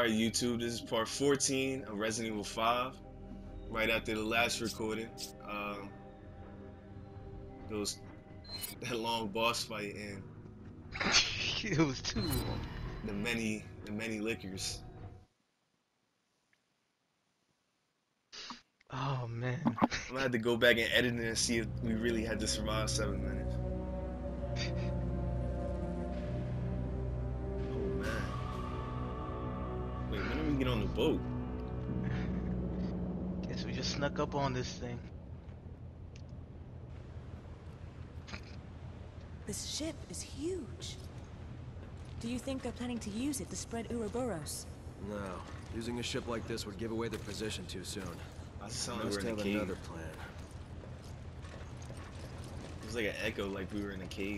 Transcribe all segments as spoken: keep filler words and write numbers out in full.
Alright, YouTube, this is part fourteen of Resident Evil five. Right after the last recording. Um, those that long boss fight and It was too long. the many the many liquors. Oh man. I'm gonna have to go back and edit it and see if we really had to survive seven minutes. Oh man. Wait, when do we get on the boat? Guess we just snuck up on this thing. This ship is huge. Do you think they're planning to use it to spread Ouroboros? No. Using a ship like this would give away their position too soon. I sound like Must we're in a have cave. another plan. It was like an echo, like we were in a cave.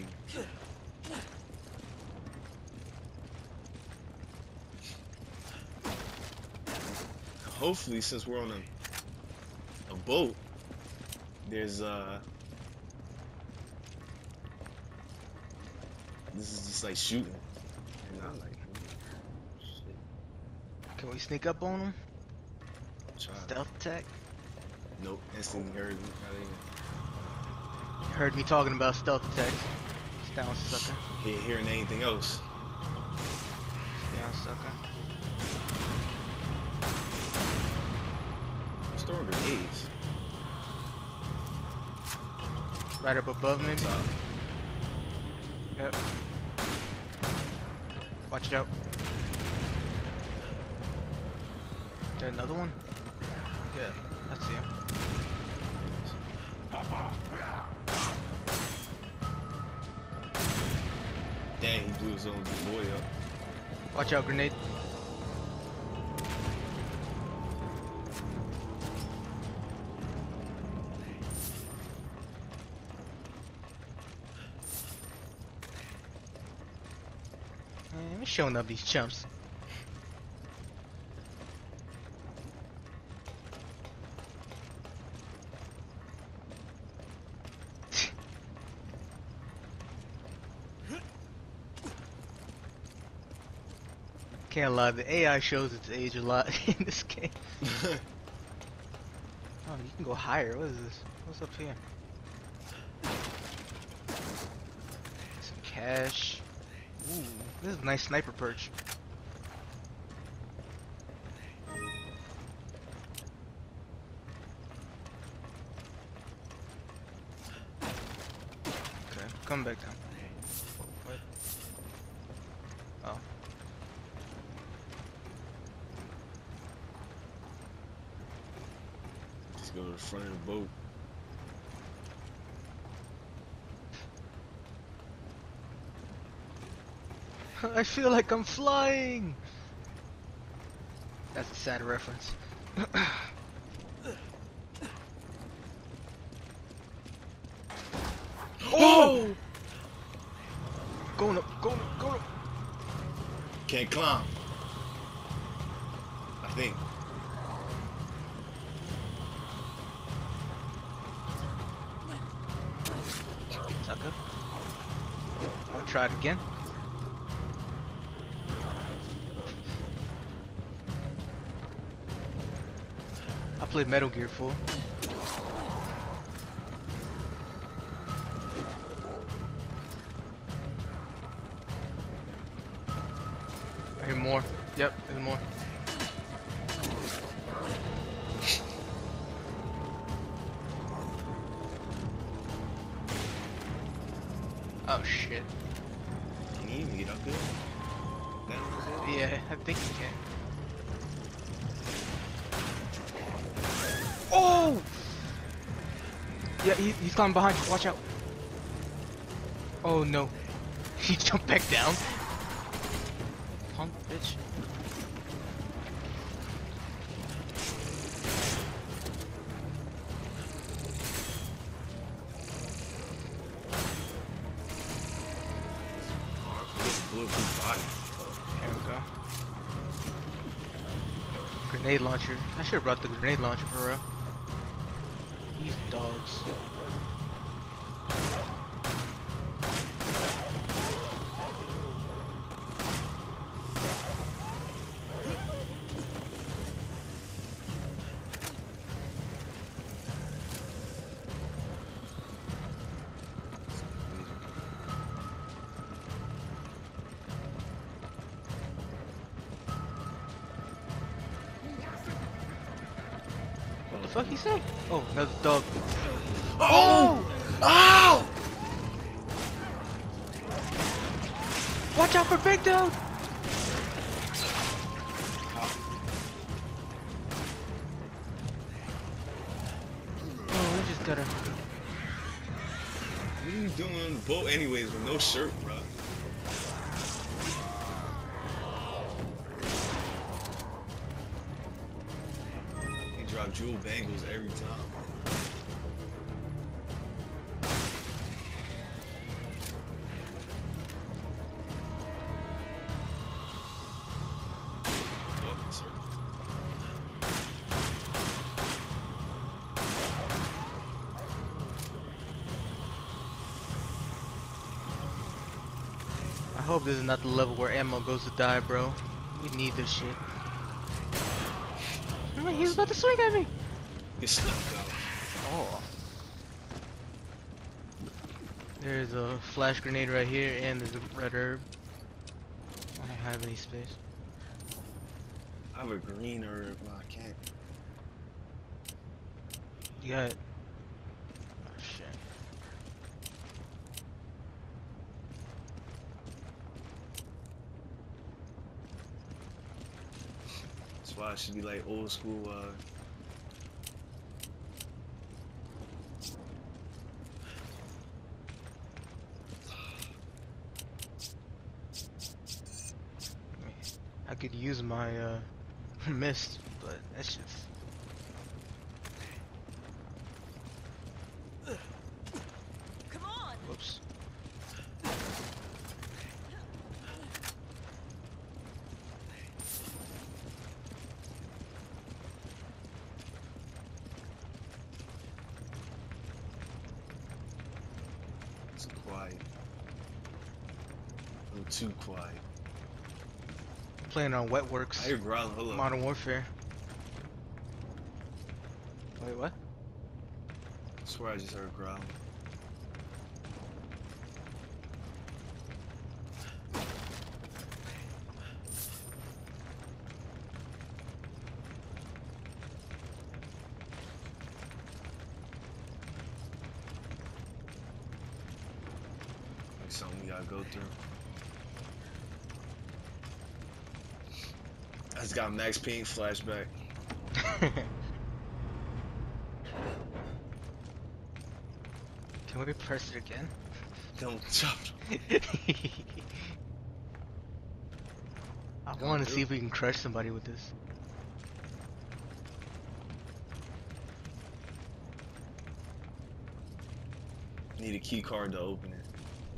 Hopefully, since we're on a a boat, there's uh this is just like shooting, and not like shit. Can we sneak up on them? Try. Stealth attack? Nope, instantly heard me. Not even. You heard me talking about stealth attacks. Stay down, sucker. Can't hearing anything else. Stay down, sucker. I'm throwing grenades. Right up above, maybe? Top. Yep. Watch out. Is there another one? Yeah, I see him. Dang, he blew his own boy up. Watch out, grenade. Man, we're showing up these chumps. Can't lie, the A I shows its age a lot in this game. Oh, you can go higher. What is this? What's up here? Some cash. Ooh, this is a nice sniper perch. Okay, come back down. What? Oh. Just go to the front of the boat. I feel like I'm flying. That's a sad reference. Oh! Going up, going up, going up. Can't climb. I think. Sucker. I'll try it again. I played Metal Gear four. I hear more. Yep, there's more. Oh shit. Can you even get up there? Down there? Yeah, I think you can. Oh! Yeah, he, he's coming behind you. Watch out. Oh no. He jumped back down. Punk bitch. Bulletproof body. There we go. Grenade launcher. I should have brought the grenade launcher for real. These dogs. The fuck he say? Oh, another dog. Oh! Oh! Watch out for Big Dude! Oh, we just gotta. What are you doing on the boat anyways with no shirt, bro? He drop jewel bangles every time. Fucking circle. I hope this is not the level where ammo goes to die, bro. We need this shit. Oh, he's about to swing at me. Get stuck out. Oh. There's a flash grenade right here, and there's a red herb. I don't have any space. I have a green herb, but I can't. You got. Oh shit. That's why I should be like old school. Uh, I could use my uh mist, but that's just. Come on! Whoops. it's quiet. A little too quiet. Playing on Wetworks. I hear growling. Hold up. Modern Warfare. Wait, what? I swear I just heard growling. Like something we gotta go through. I just got Max Payne flashback. Can we press it again? Don't jump. I Don't want to do see it. if we can crush somebody with this. Need a key card to open it.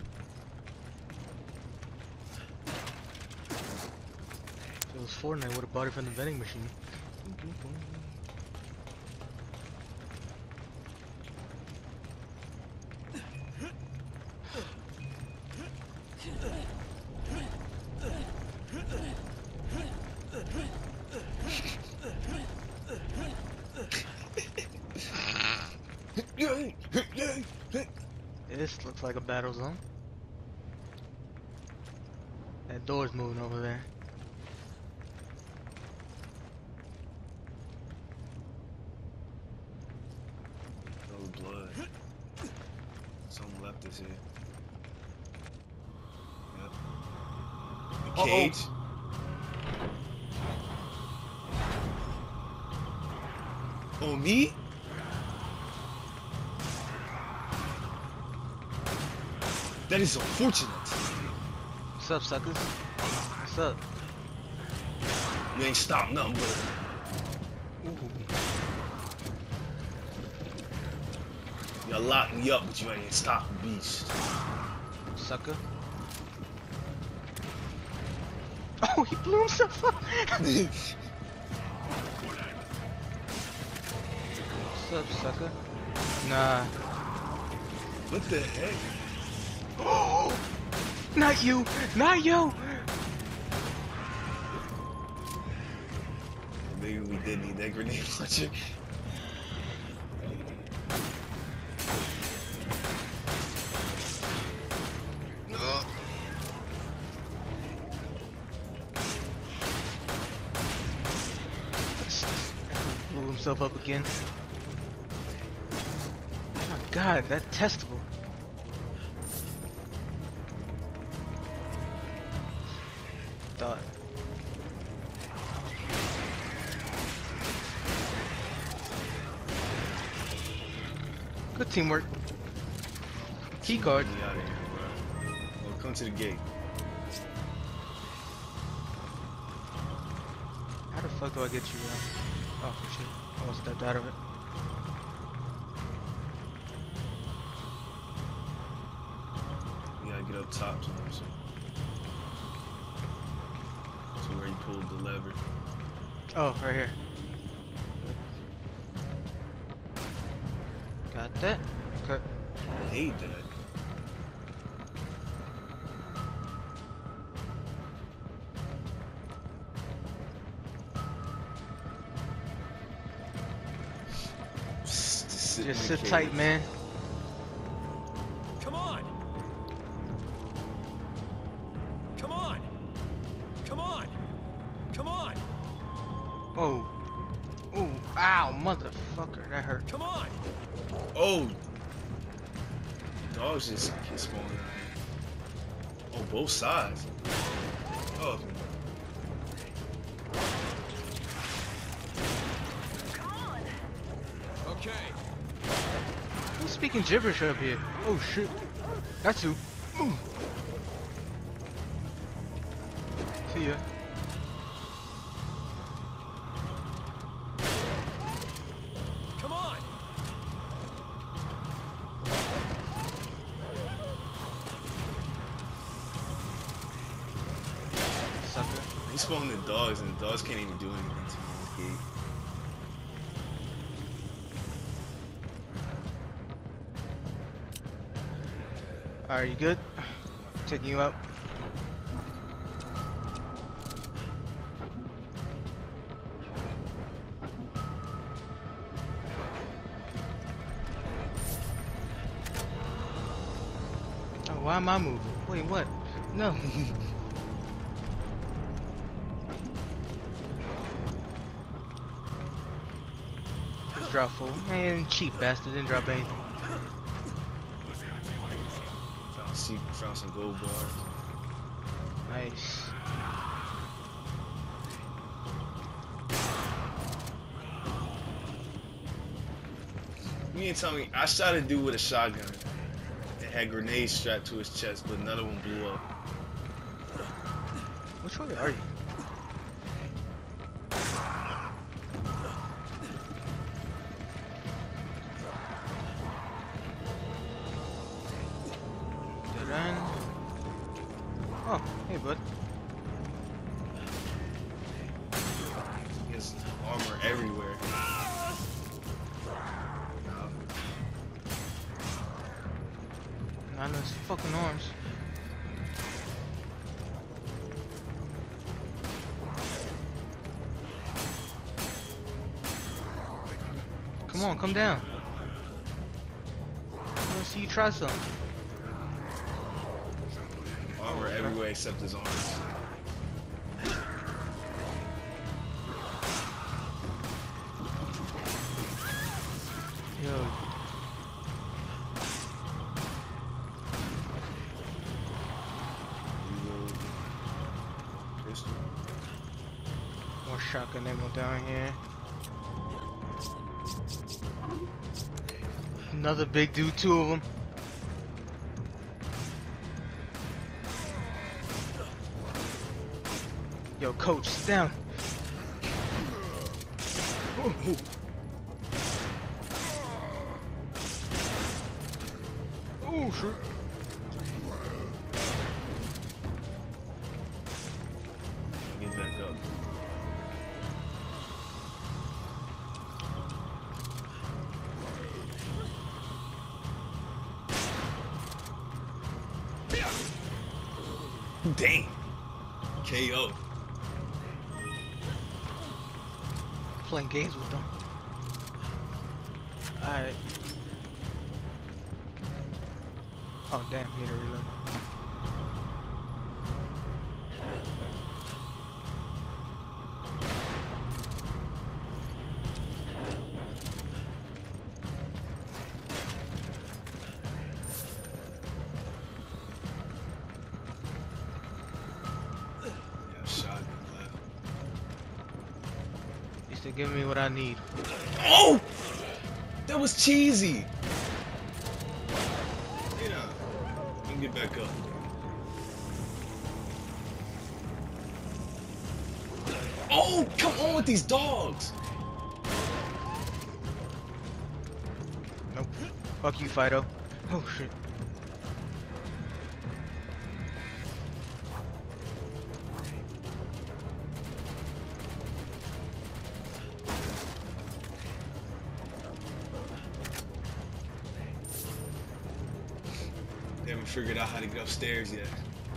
If it was Fortnite, I would have bought it from the vending machine. This looks like a battle zone. That door's moving over there. No blood. Something left is here. Yep. The Uh-oh. cage. Oh, me? That is unfortunate. What's up, suckers? What's up? You ain't stopped nothing but Ooh. you locked me up, but you ain't stopped the beast. Sucker. Oh, he blew himself up! What's up, sucker? Nah. What the heck? Oh! Not you! Not you! Maybe we did need that grenade launcher. No. Blew himself up again. God, that testable. Thought. Good teamwork. Key card. Get me out of here, bro. Well, come to the gate. How the fuck do I get you, bro? Oh shit. I almost stepped out of it. You gotta get up top to him, so. To where he pulled the lever. Oh, right here. Got that. Okay. I hate that. Just sit, Just in sit the tight, cage. man. Come on! Come on! Come on! Come on! Oh. Ooh. Ow, motherfucker. That hurt. Come on! Oh! Dogs just get spawned out here. Oh, both sides. Oh. Okay. Who's speaking gibberish up here? Oh shit. That's who. Ooh. See ya. Come on! Sucker. He spawned the dogs, and the dogs can't even do anything to me. Alright, you good? Taking you out. Oh, why am I moving? Wait, what? No. Just drop full. Man, cheap bastard, didn't drop anything. Found, see, found some gold bars. Nice. You mean to tell me I shot a dude with a shotgun and had grenades strapped to his chest, but none of them blew up. Which way are you? Dead end. Oh, hey bud. There's armor everywhere. Not those fucking arms. Come on, come down. I wanna see you try something. Armor everywhere except his arms. Yo. Reload. Pistol. More shotgun ammo down here. Another big dude, two of them. Yo, coach, sit down. Oh, oh. Oh, shit. Get back up. Damn. K O. Playing games with them. Alright. Oh, damn, he had to reload. give me what I need. Oh! That was cheesy! You know, let me get back up. Oh, come on with these dogs! Nope. Fuck you, Fido. Oh shit. They haven't figured out how to get upstairs yet.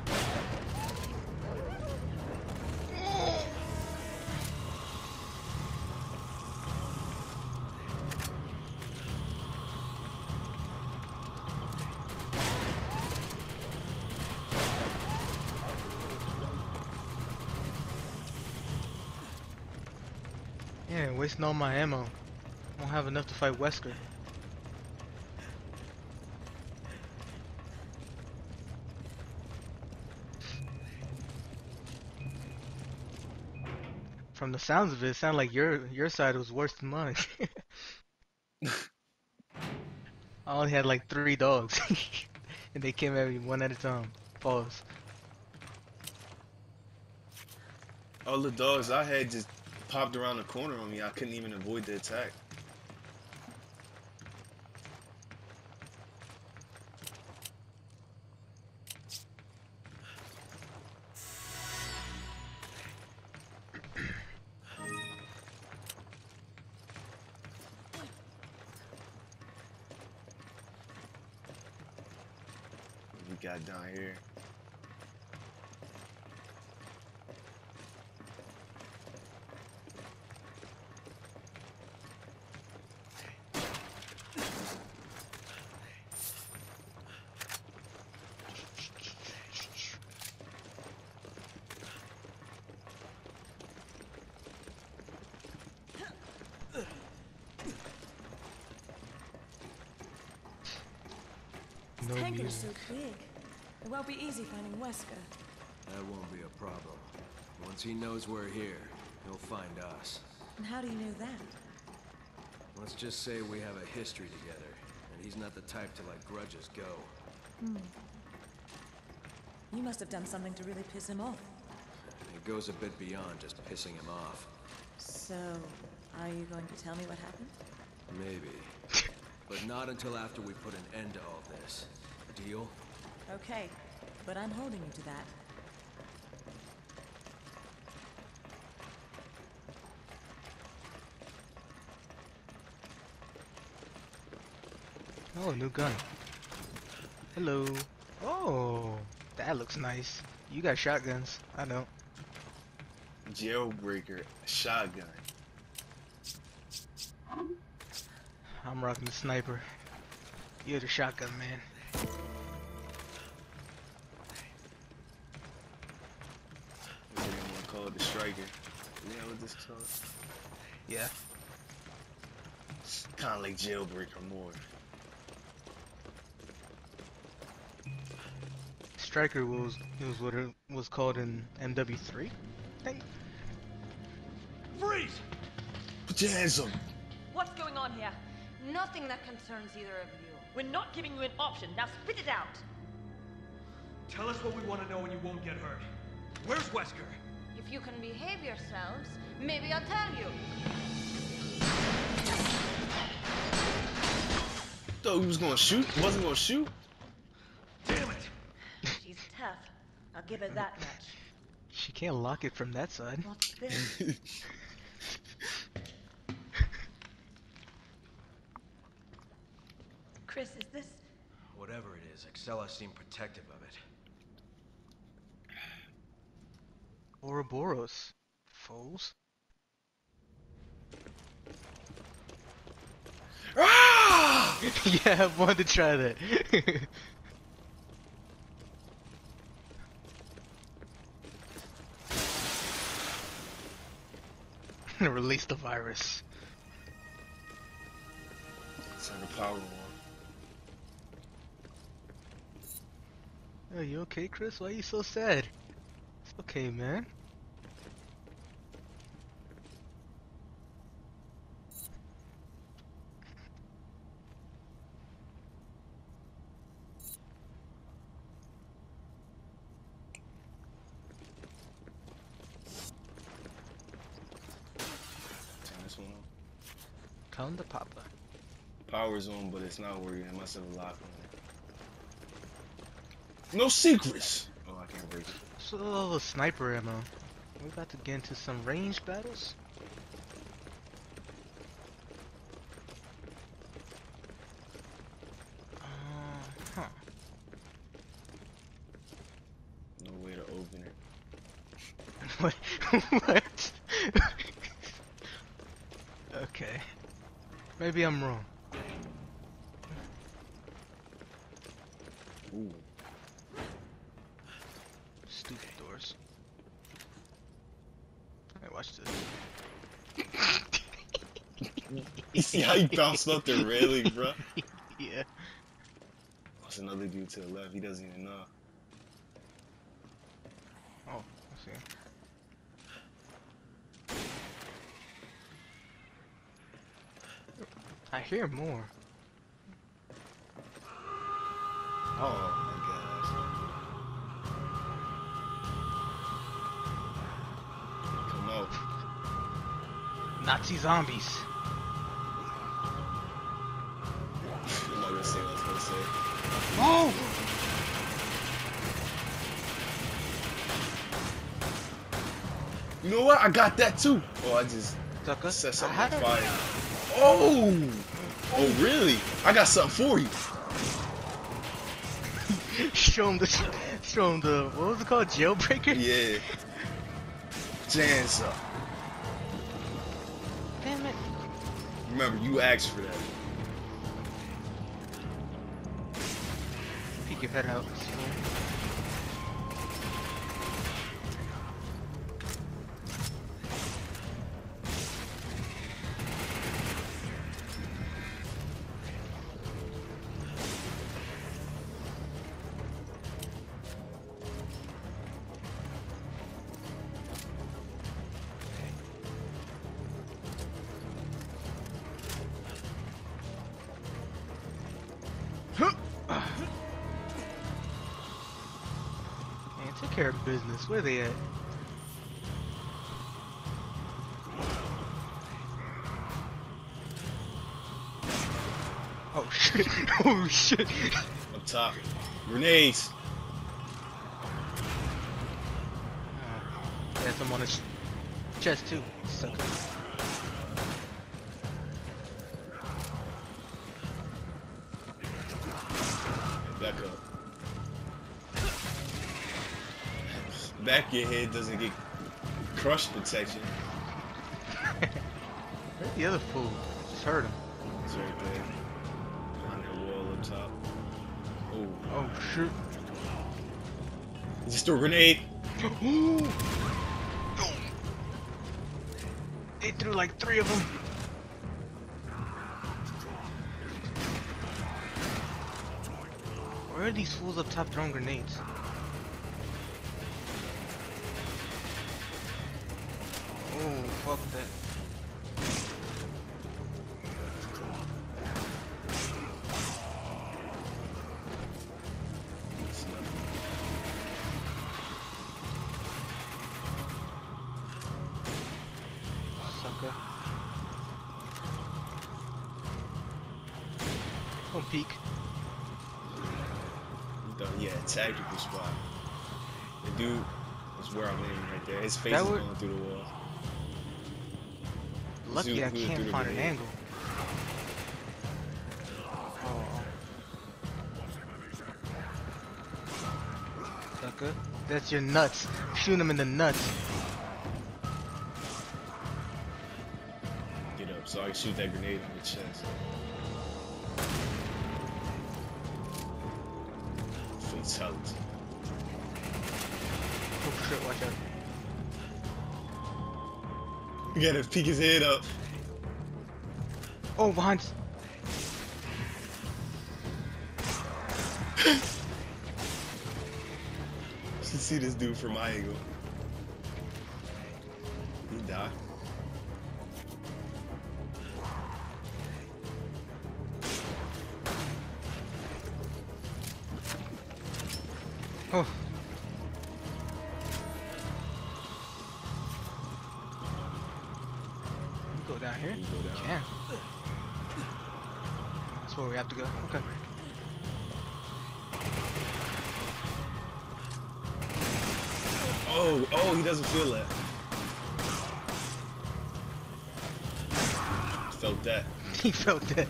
Yeah, wasting all my ammo. Won't have enough to fight Wesker. From the sounds of it, it sounded like your your side was worse than mine. I only had like three dogs, and they came at me one at a time. Pause. All the dogs I had just popped around the corner on me. I couldn't even avoid the attack. What we got down here? No Hangar's music. so big. It won't be easy finding Wesker. That won't be a problem. Once he knows we're here, he'll find us. And how do you know that? Let's just say we have a history together, and he's not the type to let grudges go. Hmm. You must have done something to really piss him off. It goes a bit beyond just pissing him off. So, are you going to tell me what happened? Maybe. But not until after we put an end to all this. Deal? Okay, but I'm holding you to that. Oh, new gun. Hello. Oh, that looks nice. You got shotguns. I don't. Jailbreaker shotgun. I'm rocking the sniper. You're the shotgun man. What do you want to call it? The striker. You know what this is called? Yeah. Kind of like Jailbreaker more. Striker was it was what it was called in M W three, I think. Freeze! Put your hands up. What's going on here? Nothing that concerns either of you. We're not giving you an option. Now spit it out. Tell us what we want to know and you won't get hurt. Where's Wesker? If you can behave yourselves, maybe I'll tell you. Thought he was gonna shoot. Wasn't gonna shoot. Damn it! She's tough. I'll give her that much. She can't lock it from that side. What's this? Chris, is this... Whatever it is, Excella seemed protective of it. Ouroboros. Fools. Ah! Yeah, I wanted to try that. Release the virus. Turn the power on. Are you okay, Chris? Why are you so sad? It's okay, man. this one on. Count the papa. Power's on, but it's not working. I must have a lock on it. No secrets! Oh, I can't break it. So, sniper ammo. We're about to get into some range battles. Uh, huh. No way to open it. What? What? Okay. Maybe I'm wrong. Ooh. Stupid doors. Hey, watch this. You see how he bounced up the railing, bro? Yeah. There's another dude to the left. He doesn't even know. Oh, I see. I hear more. Oh my gosh. Come out. Nazi zombies. I'm not gonna say what I was gonna say. Oh! You know what? I got that too. Oh, I just Tucker, set I something had on a- fire. Oh! Oh, really? I got something for you. Show him the, show him the, what was it called, jailbreaker? Yeah. Jans up. Damn it. Remember, you asked for that. Peek your head out. Man, take care of business. Where they at? Oh shit! Oh shit! Up top. Grenades. Uh, yeah, some on his chest too. Sucker. Back up. Back your head doesn't get crush protection. Where's the other fool? Just heard him. It's right there. Behind that wall up top. Oh. Oh shit! Just threw a grenade. Ooh. They threw like three of them. Where are these fools up top throwing grenades? Oh, fuck that. Sucker. Don't peek. Yeah, tactical spot. The dude is where I'm aiming right there. His face That is would- going through the wall. Lucky Who- I who threw can't the find an grenade? angle. Oh. Sucker. That's your nuts. Shoot him in the nuts. Get up so I can shoot that grenade in the chest. Fatality. Oh shit, watch out. You gotta peek his head up. Oh, behind. us. You can see this dude from my angle. He died. Oh. Go down here? You go down. Can. That's where we have to go. Okay. Oh, oh, he doesn't feel that. Felt that. He felt that.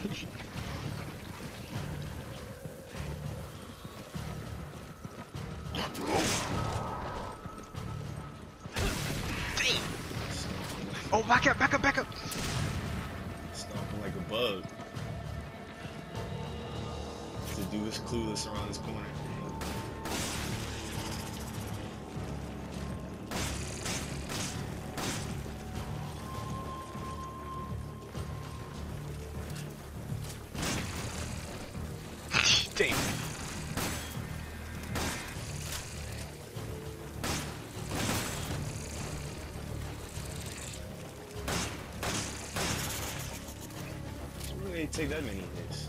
Oh, back up, back up, back up! Stomping like a bug. The dude is clueless around this corner. Damn. It ain't take that many hits.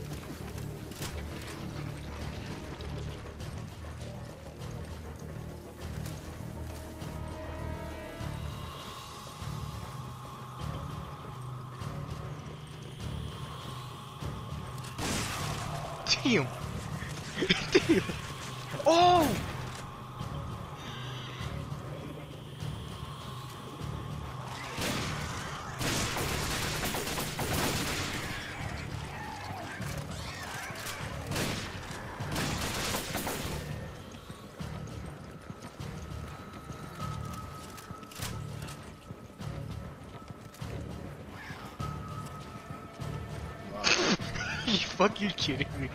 Damn. Damn. Oh! You fucking kidding me?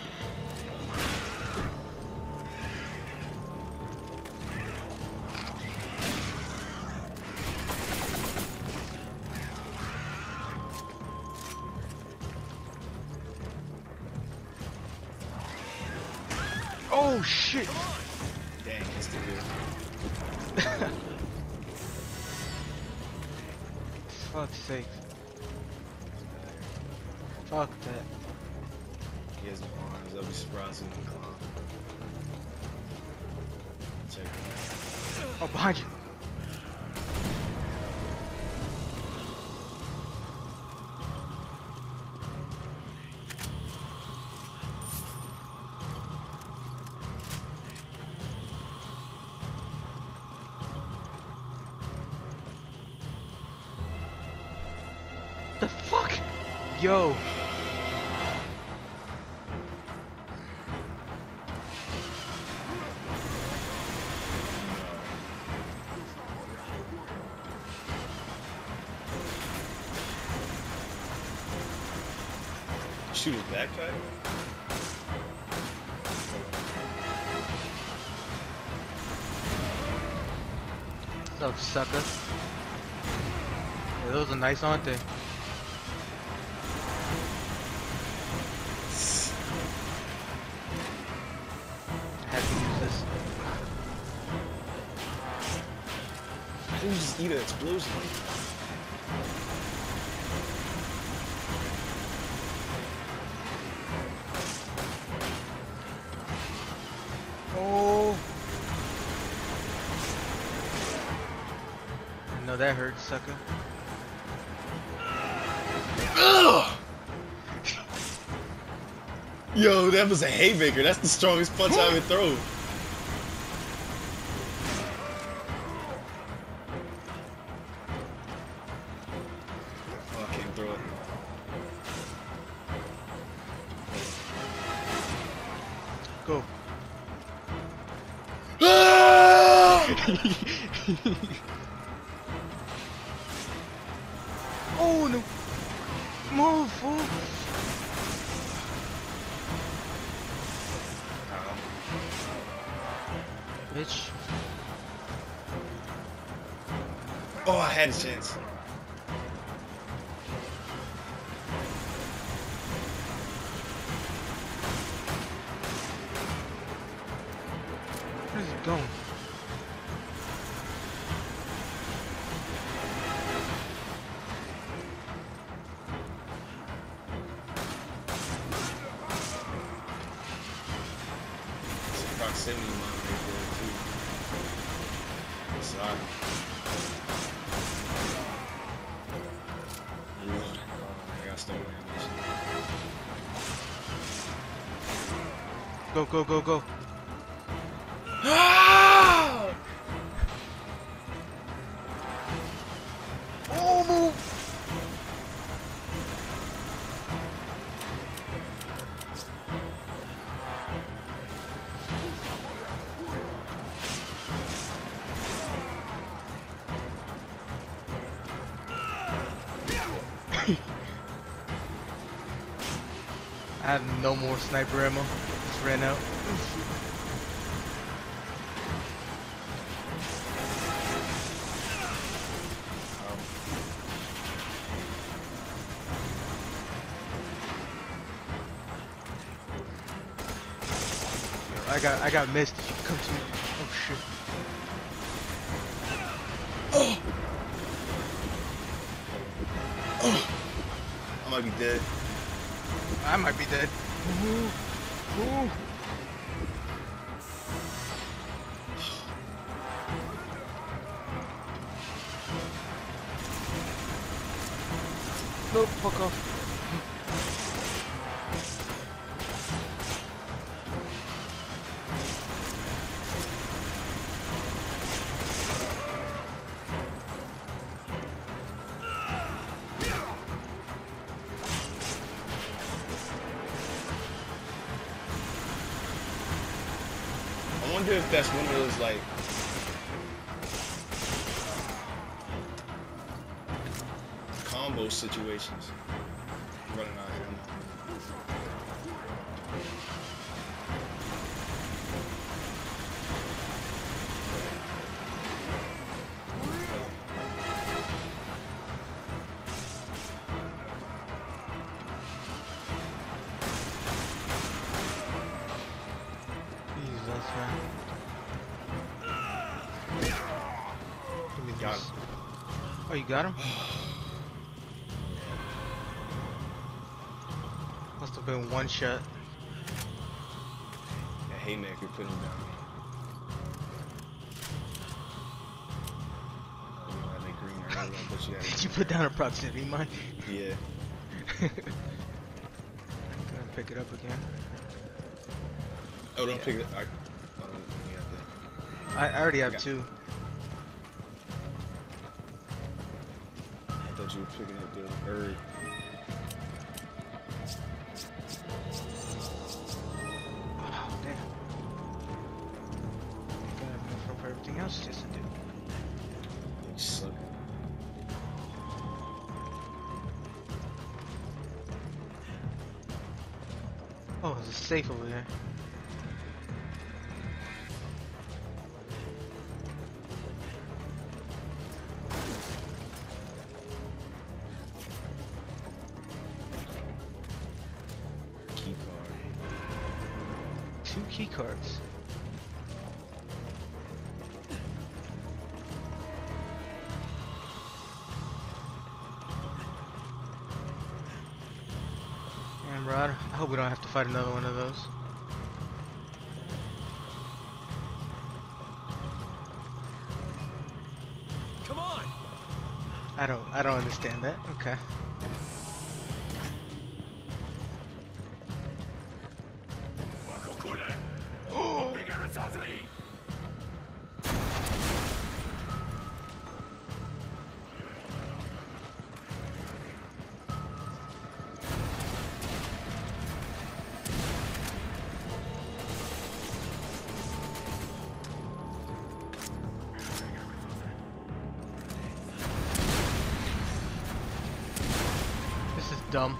Oh shit! Dang, that's the good. Fuck's sake. Fuck that. He has no arms. I'll be surprised if he can climb. Check it out. Oh, behind you. The fuck? Yo. Shoot his backpack? What's up, sucker? Yeah, those are nice, aren't they? I have to use this. Why didn't you just eat an explosion? Oh. I know that hurts, sucker. Ugh! Yo, that was a haymaker. That's the strongest punch I ever thrown. Oh, I can't throw it. Go. Oh no! Move, fool! Bitch. Oh, I had a chance. Where's it going? Proximity mine right there too. Sorry. Go, go, go, go. Ah! Oh, move! I have no more sniper ammo. Just ran out. I got I got missed. If you come to me. Oh shit. Oh! Oh! I might be dead. I might be dead. Ooh. Ooh. No, fuck off. I wonder if that's one of those like combo situations. Running out of ammo. Jesus, man. Give me Got this. him. Oh, you got him? Must have been one shot. That haymaker put him down. Oh, you know, I think green earlier, but you Did had you put down a proximity mine? Yeah. Gonna pick it up again. Oh, don't Yeah. pick it. I, oh, you got that. I, I already have got- two. I thought you were picking up the bird. Oh, damn. I gotta move up for everything else just to do. You suck. Oh, there's a safe over there. Key card. Two key cards. Damn, Rod. I hope we don't have to fight another one of those. Come on! I don't. I don't understand that. Okay. This is dumb.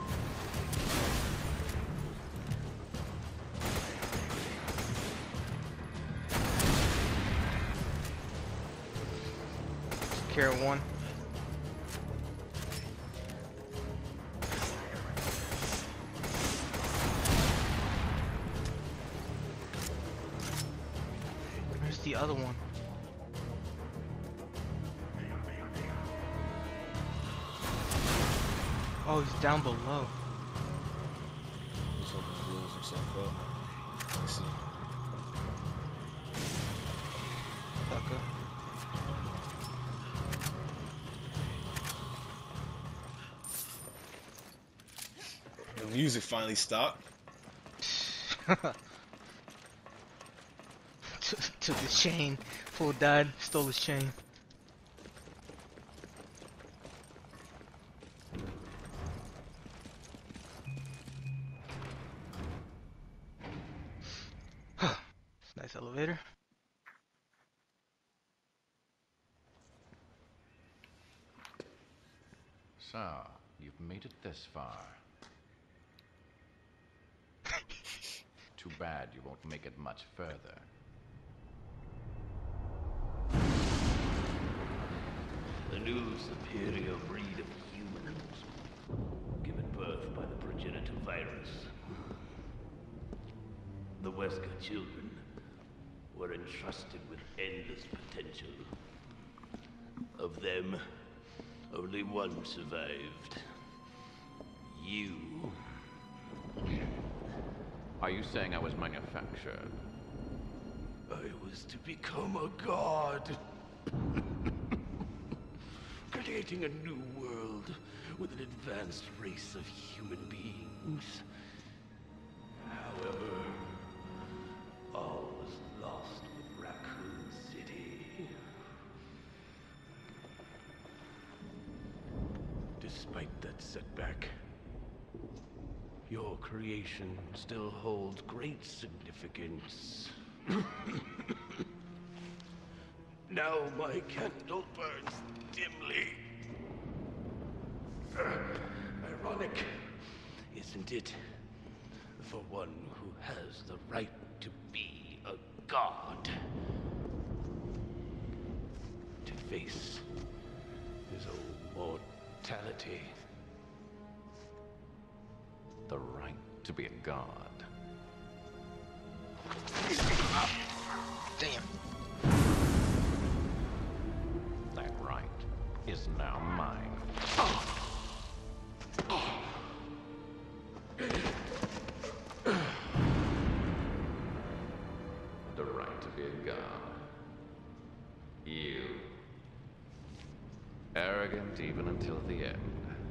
Carrot one. Where's the other one? Oh, he's down below. He's hoping he blows himself up. Let's see. Fucker. The music finally stopped. Took his chain. Fool died, stole his chain. Nice elevator. So, you've made it this far. Too bad you won't make it much further. A new superior breed of humans, given birth by the progenitor virus. The Wesker children were entrusted with endless potential. Of them, only one survived. You. Are you saying I was manufactured? I was to become a god. Creating a new world with an advanced race of human beings. However, all was lost with Raccoon City. Despite that setback, your creation still holds great significance. Now my candle burns dimly. Ironic, isn't it? For one who has the right to be a god. To face his own mortality. The right to be a god. Damn. That right is now mine. The right to be a god. You. Arrogant even until the end.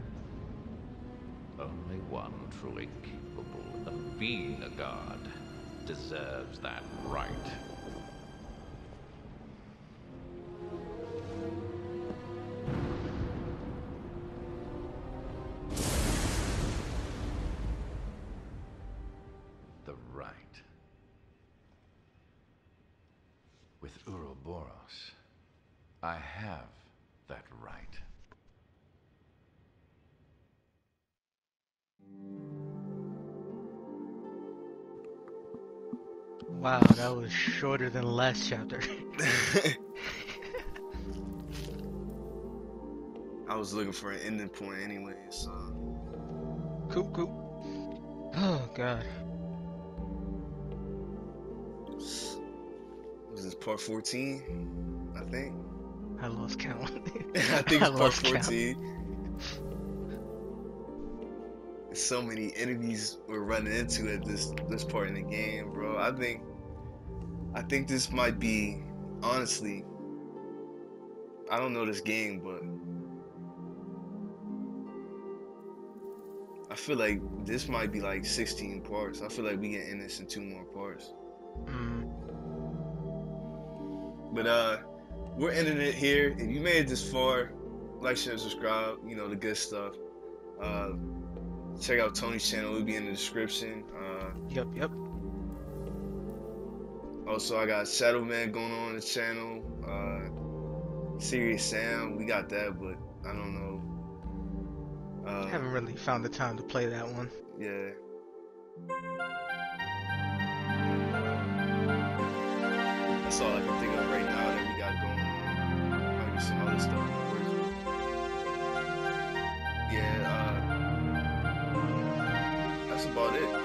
Only one truly capable of being a god deserves that right. The right. With Uroboros, I have that right. Wow, that was shorter than the last chapter. I was looking for an ending point anyway, so. Cool, cool. Oh god. Was this part fourteen? I think. I lost count. I think I it's part lost count. fourteen. So many enemies we're running into at this this part in the game, bro. I think I think this might be, honestly, I don't know this game, but I feel like this might be like sixteen parts. I feel like we can end this in two more parts. Mm. But uh, we're ending it here. If you made it this far, like, share, subscribe. You know, the good stuff. Uh, check out Tony's channel. It'll be in the description. Uh, Yep, yep. also, I got Shadow Man going on the channel. Uh, Serious Sam, we got that, but I don't know. Uh, Haven't really found the time to play that one. yeah. That's all I can think of right now that we got going on. Maybe some other stuff. Yeah, uh, that's about it.